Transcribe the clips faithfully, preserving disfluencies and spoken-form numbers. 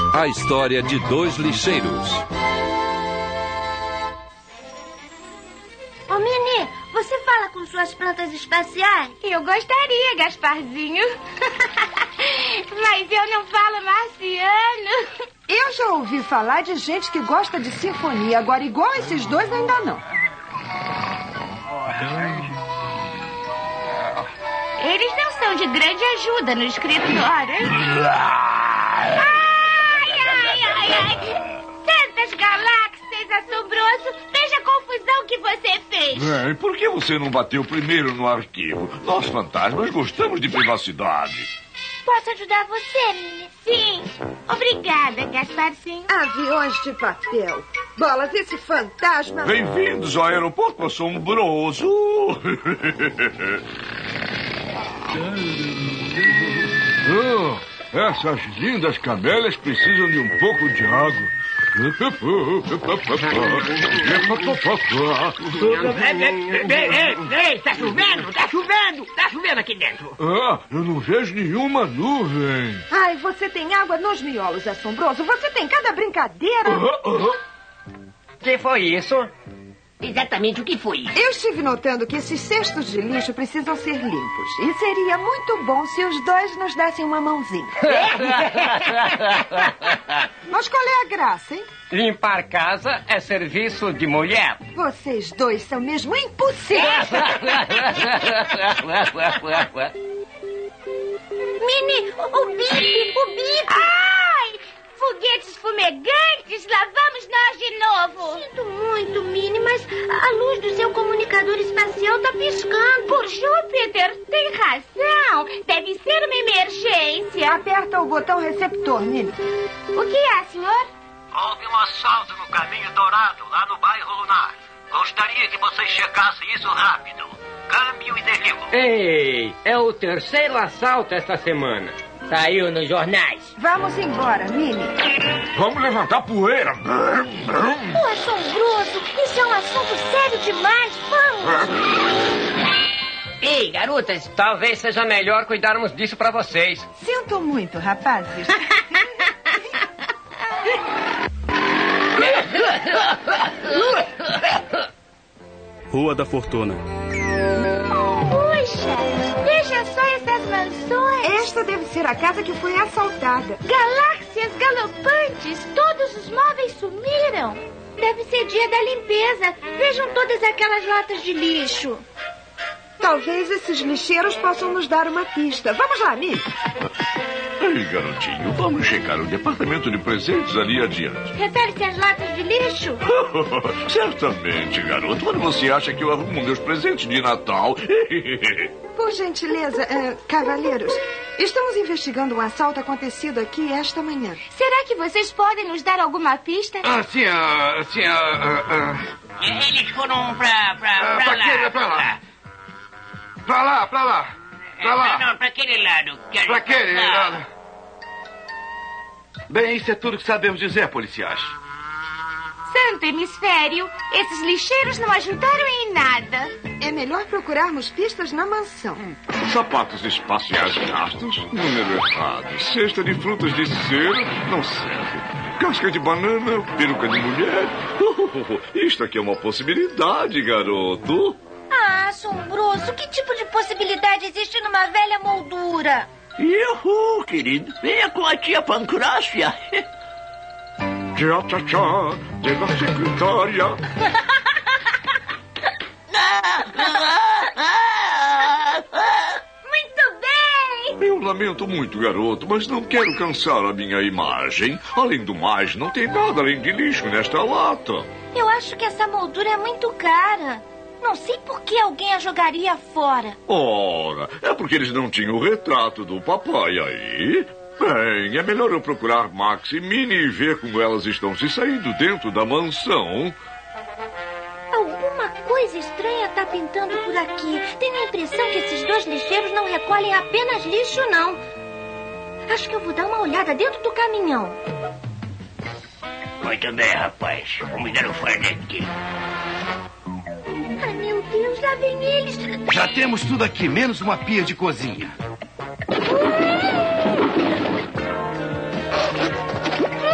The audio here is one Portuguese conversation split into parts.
A história de dois lixeiros. Ô, Mini, você fala com suas plantas espaciais? Eu gostaria, Gasparzinho. Mas eu não falo marciano. Eu já ouvi falar de gente que gosta de sinfonia. Agora, igual esses dois, ainda não. Eles não são de grande ajuda no escritório. Ai, ai, ai, ai. Santas galáxias, assombroso. Veja a confusão que você fez. Bem, por que você não bateu primeiro no arquivo? Nós, fantasmas, gostamos de privacidade. Posso ajudar você, Mini? Sim. Obrigada, Gasparzinho. Aviões de papel. Bolas, esse fantasma... Bem-vindos ao aeroporto assombroso. Oh, essas lindas camélias precisam de um pouco de água. Ei, ei, tá chovendo, tá chovendo, tá chovendo aqui dentro. Ah, eu não vejo nenhuma nuvem. Ai, você tem água nos miolos, assombroso. Você tem cada brincadeira. Que foi isso? Exatamente o que foi? Eu estive notando que esses cestos de lixo precisam ser limpos. E seria muito bom se os dois nos dessem uma mãozinha. Mas qual é a graça, hein? Limpar casa é serviço de mulher. Vocês dois são mesmo impossíveis. Mini, o bip, o bip. Ai! Foguetes fumegantes, lá vamos nós de novo. Sinto muito, Mini, mas a luz do seu comunicador espacial tá piscando. Por Júpiter, tem razão. Deve ser uma emergência. Aperta o botão receptor, Mini. O que há, senhor? Houve um assalto no Caminho Dourado, lá no bairro Lunar. Gostaria que vocês checassem isso rápido. Câmbio e derribo. Ei, é o terceiro assalto esta semana. Saiu nos jornais. Vamos embora, Mini. Vamos levantar poeira. Ô, assombroso, isso é um assunto sério demais. Vamos. Ei, garotas. Talvez seja melhor cuidarmos disso pra vocês. Sinto muito, rapazes. Rua da Fortuna. Puxa, veja só essas mansões. Esta deve ser a casa que foi assaltada. Galáxias galopantes, todos os móveis sumiram. Deve ser dia da limpeza. Vejam todas aquelas latas de lixo. Talvez esses lixeiros possam nos dar uma pista. Vamos lá, Mini. Ei, garotinho, vamos checar o departamento de presentes ali adiante. Refere-se às latas de lixo? Certamente, garoto. Quando você acha que eu arrumo meus presentes de Natal? Por gentileza, uh, cavalheiros, estamos investigando um assalto acontecido aqui esta manhã. Será que vocês podem nos dar alguma pista? Ah, sim, ah, sim, ah, ah, Eles foram pra, pra, ah, pra, pra lá. quê? Pra lá. Pra lá, pra lá. Pra lá. Não, pra aquele lado. Que Pra aquele lá. lado. Bem, isso é tudo que sabemos dizer, policiais. Santo hemisfério, esses lixeiros não ajudaram em nada. É melhor procurarmos pistas na mansão. Sapatos espaciais gastos, número errado. Cesta de frutas de cera, não serve. Casca de banana, peruca de mulher. Isto aqui é uma possibilidade, garoto. Ah, assombroso, que tipo de possibilidade existe numa velha moldura? Ihu, querido. Venha com a tia Pancrácia. Tchá, tchá, tchá, de la secretária. Muito bem! Eu lamento muito, garoto, mas não quero cansar a minha imagem. Além do mais, não tem nada além de lixo nesta lata. Eu acho que essa moldura é muito cara. Não sei por que alguém a jogaria fora. Ora, é porque eles não tinham o retrato do papai aí. Bem, é melhor eu procurar Max e Minnie e ver como elas estão se saindo dentro da mansão. Alguma coisa estranha está pintando por aqui. Tenho a impressão que esses dois lixeiros não recolhem apenas lixo, não. Acho que eu vou dar uma olhada dentro do caminhão. Muito bem, rapaz. Vamos dar o fora daqui. Ai, meu Deus, lá vem eles. Já temos tudo aqui, menos uma pia de cozinha.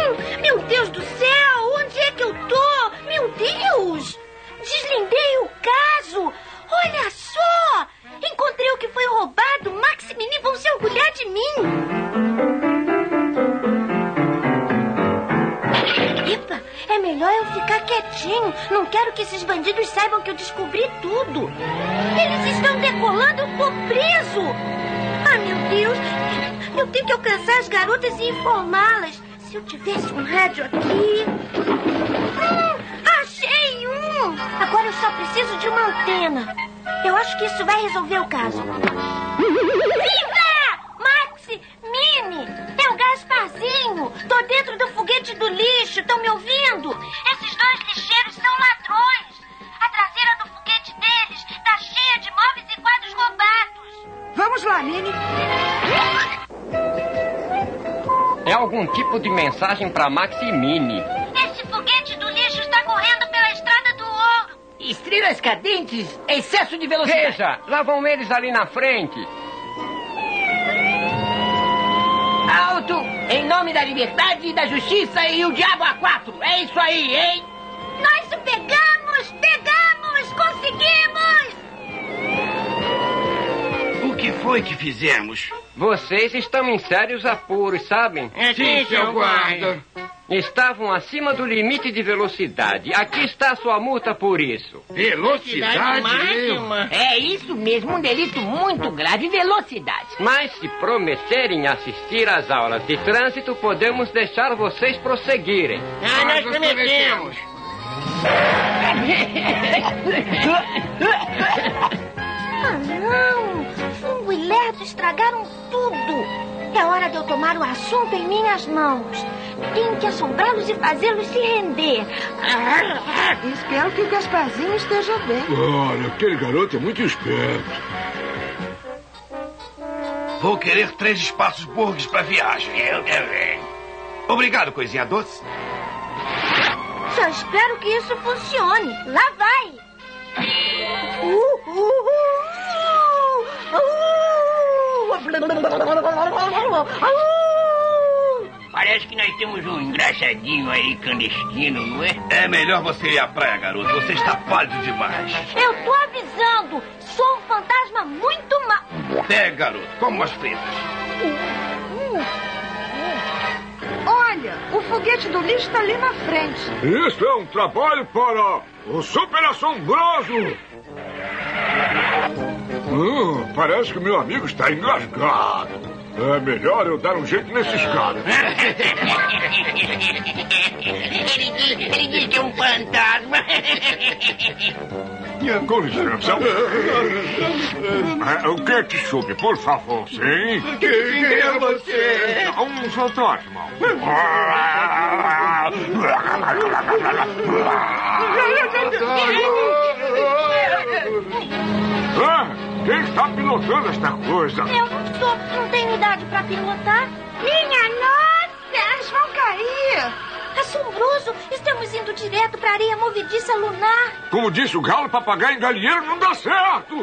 eu ficar quietinho. Não quero que esses bandidos saibam que eu descobri tudo. Eles estão decolando, eu tô preso. Ah, meu Deus. Eu tenho que alcançar as garotas e informá-las. Se eu tivesse um rádio aqui... Hum, achei um! Agora eu só preciso de uma antena. Eu acho que isso vai resolver o caso. Viva! Maxi! Mini! É o Gasparzinho! Tô dentro do foguete do lixo, estão me ouvindo? Esses dois lixeiros são ladrões! A traseira do foguete deles tá cheia de móveis e quadros roubados! Vamos lá, Mini! É algum tipo de mensagem para Maxi e Mini. Esse foguete do lixo está correndo pela Estrada do Ouro! Estrelas cadentes, excesso de velocidade. Veja, lá vão eles ali na frente. Alto, em nome da liberdade, da justiça e o diabo a quatro. É isso aí, hein? Nós o pegamos! Pegamos! Conseguimos! O que foi que fizemos? Vocês estão em sérios apuros, sabem? Sim, seu guarda. Estavam acima do limite de velocidade. Aqui está a sua multa por isso. Velocidade máxima? É isso mesmo, um delito muito grave, velocidade. Mas se prometerem assistir às aulas de trânsito, podemos deixar vocês prosseguirem. Ah, nós prometemos. Ah, não! Fungo e Lerdo estragaram tudo! É hora de eu tomar o assunto em minhas mãos. Tenho que assombrá-los e fazê-los se render. Espero que o Gasparzinho esteja bem. Olha, aquele garoto é muito esperto. Vou querer três espaços burgues para viagem. Eu também. Obrigado, coisinha doce. Só espero que isso funcione. Lá vai! Uh, uh, uh, uh. Parece que nós temos um engraçadinho aí clandestino, não é? É melhor você ir à praia, garoto. Você está pálido demais. Eu tô avisando. Sou um fantasma muito mau. Pega, garoto. Como as fritas. Olha, o foguete do lixo está ali na frente. Isso é um trabalho para o Super Assombroso. Hum, parece que meu amigo está engasgado. É melhor eu dar um jeito nesses caras. Ele, ele diz que é um fantasma. Com licença. É, o ketchup, por favor, sim? Quem é você? Um fantasma. Ah, quem está pilotando esta coisa? Eu não sou, não tenho idade pra pilotar. Minha nossa! Eles vão cair! Assombroso! Estamos indo direto pra areia movediça lunar. Como disse o galo, papagaio em galinheiro não dá certo!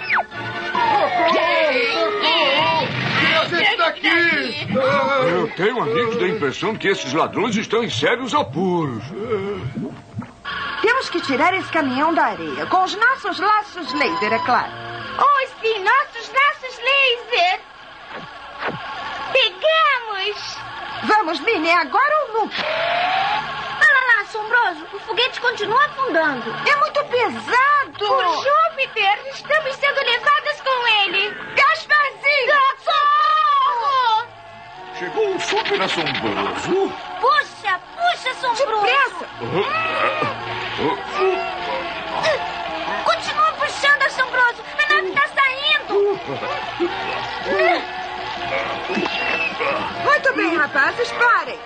Tira daqui! Eu tenho amigos da impressão de que esses ladrões estão em sérios apuros. Temos que tirar esse caminhão da areia. Com os nossos laços laser, é claro. Oh, sim, nossos laços laser. Pegamos! Vamos, Mini, agora ou nunca? Olha lá, assombroso. O foguete continua afundando. É muito pesado. Por Júpiter, estamos sendo levadas com ele. Gasparzinho! Socorro! Chegou um super assombroso. Puxa, puxa, assombroso. Depressa! Continua puxando, assombroso. A nave está saindo. Muito bem, rapazes, parem.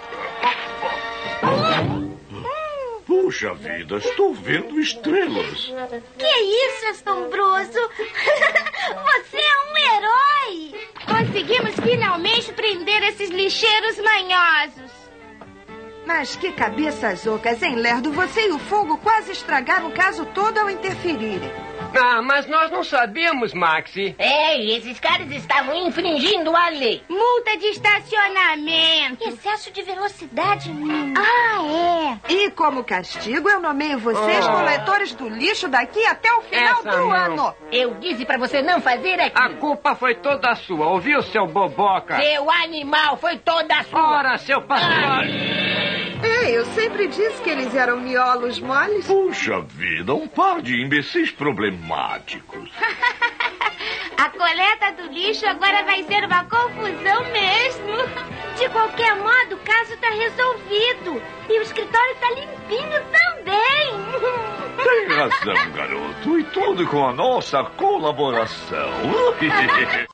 Puxa vida, estou vendo estrelas. Que isso, assombroso? Você é um herói. Conseguimos finalmente prender esses lixeiros manhosos. Mas que cabeças ocas, hein, Lerdo? Você e o fogo quase estragaram o caso todo ao interferirem. Ah, mas nós não sabíamos, Maxi. É, e esses caras estavam infringindo a lei. Multa de estacionamento. Excesso de velocidade, Mini. Ah, é. E como castigo, eu nomeio vocês Oh. coletores do lixo daqui até o final Essa do não. ano. Eu disse pra você não fazer A aquilo. culpa foi toda sua, ouviu, seu boboca? Seu animal foi toda sua. Ora, seu pastor. Ei, eu sempre disse que eles eram miolos moles. Puxa vida, um par de imbecis problemáticos. A coleta do lixo agora vai ser uma confusão mesmo. De qualquer modo, o caso tá resolvido. E o escritório tá limpinho também. Tem razão, garoto. E tudo com a nossa colaboração.